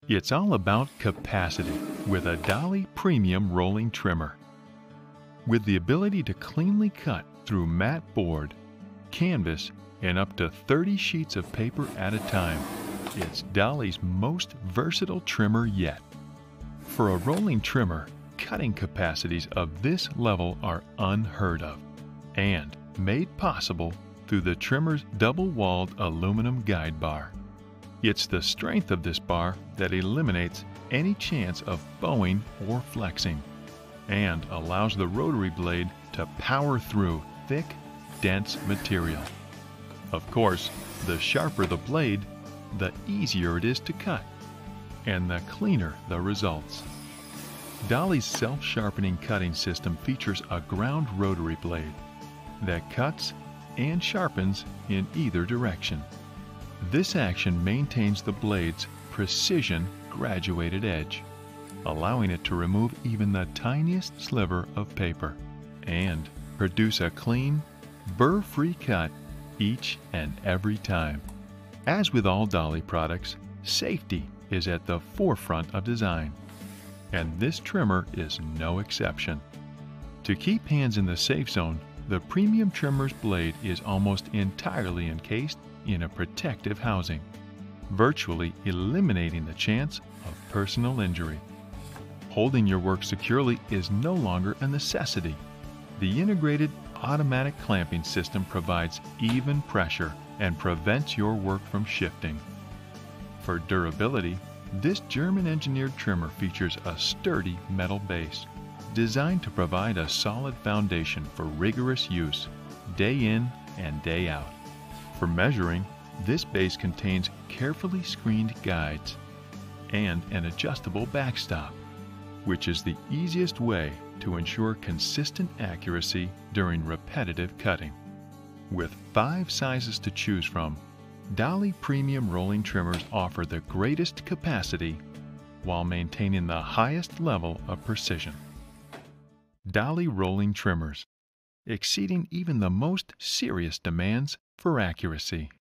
It's all about capacity with a Dolly Premium Rolling Trimmer. With the ability to cleanly cut through matte board, canvas, and up to 30 sheets of paper at a time, it's Dolly's most versatile trimmer yet. For a rolling trimmer, cutting capacities of this level are unheard of and made possible through the trimmer's double-walled aluminum guide bar. It's the strength of this bar that eliminates any chance of bowing or flexing and allows the rotary blade to power through thick, dense material. Of course, the sharper the blade, the easier it is to cut, and the cleaner the results. Dolly's self-sharpening cutting system features a ground rotary blade that cuts and sharpens in either direction. This action maintains the blade's precision graduated edge, allowing it to remove even the tiniest sliver of paper and produce a clean, burr-free cut each and every time. As with all Dolly products, safety is at the forefront of design, and this trimmer is no exception. To keep hands in the safe zone, the premium trimmer's blade is almost entirely encased in a protective housing, virtually eliminating the chance of personal injury. Holding your work securely is no longer a necessity. The integrated automatic clamping system provides even pressure and prevents your work from shifting. For durability, this German-engineered trimmer features a sturdy metal base designed to provide a solid foundation for rigorous use, day in and day out. For measuring, this base contains carefully screened guides and an adjustable backstop, which is the easiest way to ensure consistent accuracy during repetitive cutting. With 5 sizes to choose from, Dolly Premium Rolling Trimmers offer the greatest capacity while maintaining the highest level of precision. Dolly Rolling Trimmers, exceeding even the most serious demands for accuracy.